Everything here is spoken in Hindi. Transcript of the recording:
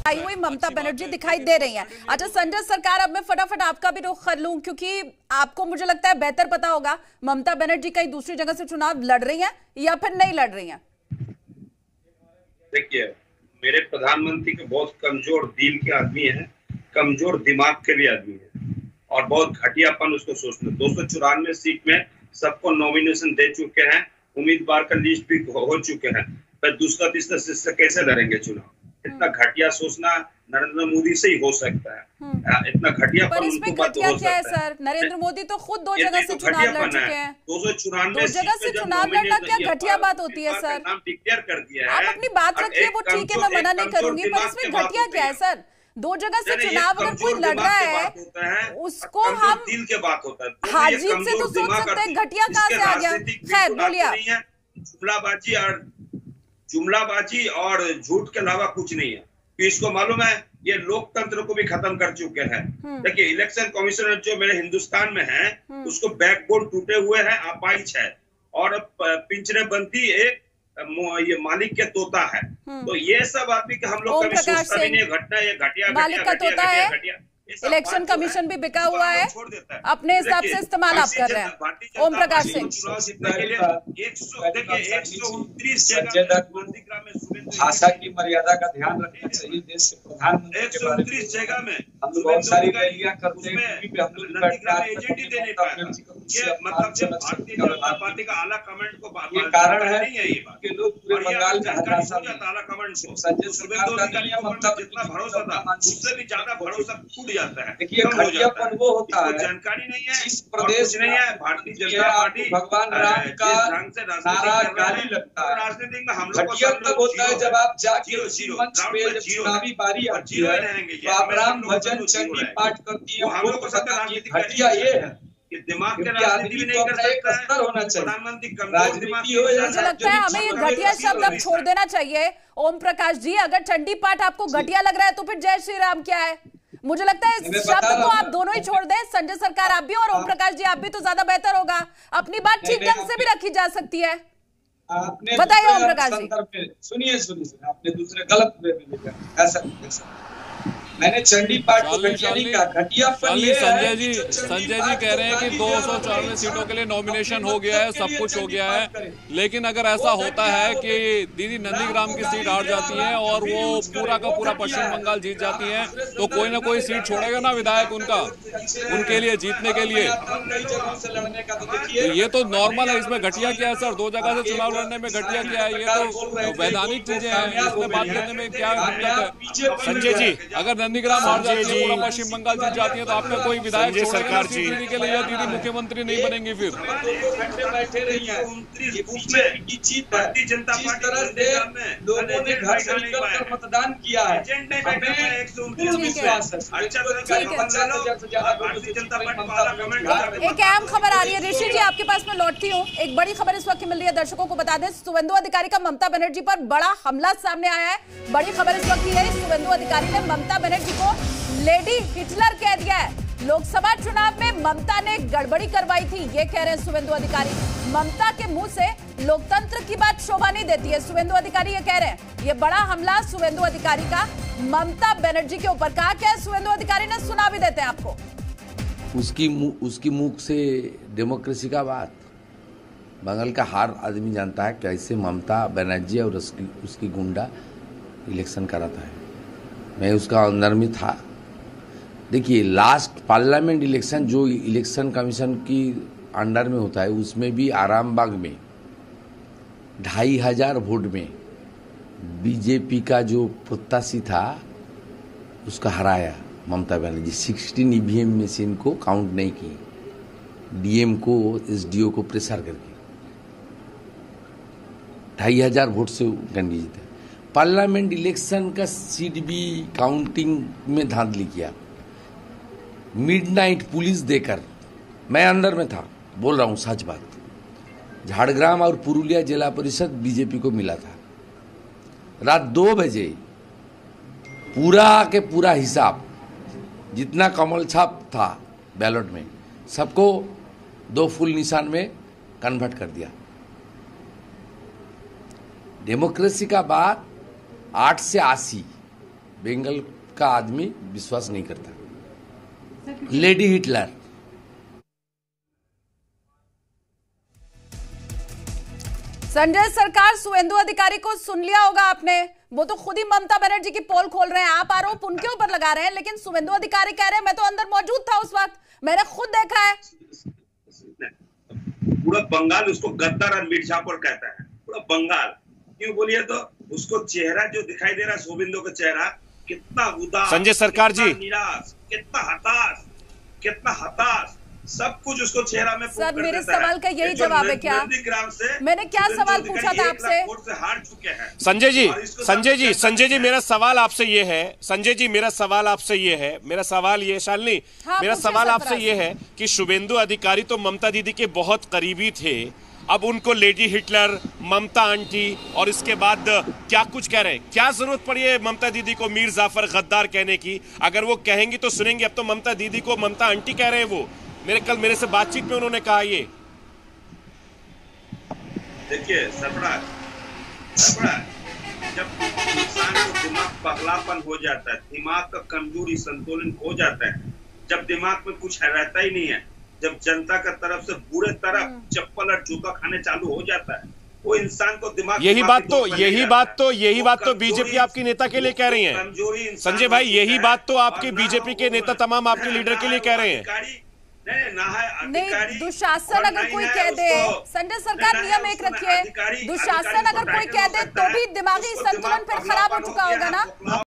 आई हुई ममता बनर्जी दिखाई दे रही हैं। अच्छा संजय सरकार, अब मैं फटाफट आपका भी रुख कर लूं, क्योंकि आपको मुझे लगता है बेहतर पता होगा ममता बनर्जी कहीं दूसरी जगह से चुनाव लड़ रही हैं या फिर नहीं लड़ रही हैं। देखिए, मेरे प्रधानमंत्री के बहुत कमजोर दिल के आदमी है, कमजोर दिमाग के भी आदमी है और बहुत घटियापन उसको सोचना। 294 सीट में सबको नॉमिनेशन दे चुके हैं, उम्मीदवार का लिस्ट भी हो चुके हैं, पर दूसरा तीसरा से कैसे लड़ेंगे चुनाव? इतना घटिया सोचना नरेंद्र मोदी से ही हो सकता है। इतना घटियापन पर इसमें घटिया क्या है सर? नरेंद्र मोदी तो खुद 2 जगह से चुनाव लड़ चुके हैं। 294 जगह से चुनाव लड़ना क्या घटिया बात होती है सर? नाम डिक्लेयर कर दिया है। आप अपनी बात रखिए, वो ठीक है, मैं मना नहीं करूंगी, पर इसमें घटिया क्या है सर? 2 जगह से चुनाव अगर कोई लड़ रहा है उसको हम दिल के बात होता है, हार जीत से तो सोच सकते हैं, घटिया कहाँ से आ गया? खैर बोलिए आप। जुमलाबाजी और झूठ के अलावा कुछ नहीं है। तो इसको मालूम है ये लोकतंत्र को भी खत्म कर चुके हैं। देखिए, इलेक्शन कमिश्नर जो मेरे हिंदुस्तान में है उसको बैकबोन टूटे हुए हैं, अपाहिज है और पिंजरे बंदी एक ये मालिक के तोता है। तो ये सब आदमी के हम लोग कभी सोचता भी नहीं। घटना ये घटिया मालिक का तोता है। इलेक्शन कमीशन भी बिका हुआ है, अपने हिसाब से इस्तेमाल आप कर रहे हैं। ओम प्रकाश सिंह, 129 भाषा की मर्यादा का ध्यान रखना चाहिए। देश के प्रधानमंत्री 129 जगह में हम लोग बहुत सारी रैलियां करते हैं, एजेंट ही दे नहीं पाया। ये मतलब जब भारतीय जनता पार्टी का आला कमेंट को ये कारण है कि लोग पूरे बंगाल में आला कमेंट को जितना भरोसा था उससे भी ज्यादा भरोसा टूट जाता है। देखिए, घटियापन वो होता है जानकारी नहीं है, इस प्रदेश नहीं है। भारतीय जनता पार्टी भगवान राम का नारा गाली लगता है। राजनीति में हम लोग घटिया तब होता है जब आप जाके मंच पे जब चुनावी बारी आती है तो आप राम भजन चंडी पाठ करती है। हम लोग को घटिया ये है कि दिमाग के राजनीति भी नहीं कर सकता है। स्तर होना चाहिए, प्रधानमंत्री राजनीति हो या मुझे लगता है हमें ये घटिया शब्द अब छोड़ देना चाहिए। ओम प्रकाश जी, अगर चंडी पाठ आपको घटिया लग रहा है तो फिर जय श्री राम क्या है? मुझे लगता है इस शब्द को आप दोनों ही छोड़ दें। संजय सरकार आप भी और ओम प्रकाश जी आप भी, तो ज्यादा बेहतर होगा। अपनी बात ठीक ढंग से भी रखी जा सकती है। बताइए ओम प्रकाश जी। सुनिए आपने दूसरे गलत वे में लेकर ऐसा मैंने चंडी पाठ को घटिया कहा। संजय जी कह रहे हैं कि 294 सीटों के लिए नॉमिनेशन हो गया है, सब कुछ हो गया है, लेकिन अगर ऐसा होता है कि दीदी नंदीग्राम की सीट हार जाती है और वो पूरा का पूरा पश्चिम बंगाल जीत जाती है तो कोई ना कोई सीट छोड़ेगा ना विधायक उनके लिए जीतने के लिए। तो ये तो नॉर्मल है, इसमें घटिया क्या है सर? 2 जगह से चुनाव लड़ने में घटिया क्या है? ये तो वैधानिक चीजें हैं, इसमें बात करने में क्या दिक्कत है? संजय जी, अगर नंदीग्राम हार जाती है, पूरा पश्चिम बंगाल जीत जाती है तो आपका कोई विधायक सरकार दीदी के लिए या दीदी मुख्यमंत्री नहीं बनेंगी फिर? बैठे रही है भारतीय जनता पार्टी लोगों ने घर से निकलकर मतदान किया है। एक अहम खबर आ रही है ऋषि जी, आपके पास मैं लौटती हूँ। एक बड़ी खबर इस वक्त मिल रही है, दर्शकों को बता दें, शुवेंदु अधिकारी का ममता बनर्जी पर बड़ा हमला सामने आया है। बड़ी खबर इस वक्त ये है, शुवेंदु अधिकारी ने ममता बनर्जी को लेडी हिटलर कह दिया है। लोकसभा चुनाव में ममता ने गड़बड़ी करवाई थी, ये कह रहे हैं शुवेंदु अधिकारी। ममता के मुंह से लोकतंत्र की बात शोभा नहीं देती है, शुवेंदु अधिकारी ये कह रहे हैं। ये बड़ा हमला शुवेंदु अधिकारी का ममता बनर्जी के ऊपर। कहा क्या है शुवेंदु अधिकारी ने, सुना भी देते हैं आपको। उसकी मुंह से डेमोक्रेसी का बात, बंगाल का हर आदमी जानता है कैसे ममता बनर्जी और उसकी गुंडा इलेक्शन कराता है। मैं उसका अंदर में था। देखिए, लास्ट पार्लियामेंट इलेक्शन जो इलेक्शन कमीशन की अंडर में होता है उसमें भी आरामबाग में 2500 वोट में बीजेपी का जो प्रत्याशी था उसका हराया ममता बनर्जी। 16 ईवीएम मशीन को काउंट नहीं की, डीएम को एसडीओ को प्रेशर करके 2500 वोट से कैंडिडेट जीता। पार्लियामेंट इलेक्शन का सीट भी काउंटिंग में धांधली किया, मिडनाइट पुलिस देकर। मैं अंदर में था, बोल रहा हूँ सच बात। झाड़ग्राम और पुरुलिया जिला परिषद बीजेपी को मिला था। रात 2 बजे पूरा के पूरा हिसाब जितना कमल छाप था बैलेट में सबको 2 फुल निशान में कन्वर्ट कर दिया। डेमोक्रेसी का बात 8 से 80 बंगाल का आदमी विश्वास नहीं करता। Lady Hitler. संजय सरकार, शुवेंदु अधिकारी को सुन लिया होगा आपने, वो तो खुद ही ममता बनर्जी की पोल खोल रहे हैं, आप आरोप उनके ऊपर लगा रहे हैं, लेकिन शुवेंदु अधिकारी कह रहे हैं मैं तो अंदर मौजूद था उस वक्त, मैंने खुद देखा है। पूरा बंगाल उसको गद्दार और मिर्जापुर कहता है, पूरा बंगाल। क्यों बोलिए तो उसको चेहरा जो दिखाई दे रहा है, शुवेंदु का चेहरा कितना उदास, संजय सरकार जी, निराश, कितना हताश, सब कुछ उसको चेहरा में सर मेरे सवाल का यही जवाब है क्या? मैंने क्या सवाल पूछा था आपसे? हार चुके हैं संजय जी मेरा सवाल आपसे ये है, शालिनी, मेरा सवाल आपसे ये है कि शुवेंदु अधिकारी तो ममता दीदी के बहुत करीबी थे, अब उनको लेडी हिटलर, ममता आंटी और इसके बाद क्या कुछ कह रहे हैं? क्या जरूरत पड़ी है ममता दीदी को मीर जाफर गद्दार कहने की? अगर वो कहेंगी तो सुनेंगे, अब तो ममता दीदी को ममता आंटी कह रहे हैं वो। कल मेरे से बातचीत में उन्होंने कहा ये। देखिए सरफराज, जब इंसान को दिमाग पगलापन हो जाता है, दिमाग का कमजोरी संतुलन हो जाता है, जब दिमाग में कुछ रहता ही नहीं है, जब जनता का तरफ से बुरे तरफ चप्पल और जूता खाने चालू हो जाता है, वो इंसान को दिमाग यही बात तो बीजेपी आपकी नेता के लिए कह रही है संजय भाई, यही बात तो आपके बीजेपी के नेता तमाम आपके लीडर के लिए कह रहे हैं। नहीं, दुशासन अगर कोई कह दे, संजय सरकार नियम एक रखिए, दुशासन अगर कोई कह दे तो भी दिमागी संतुलन फिर खराब हो चुका होगा ना।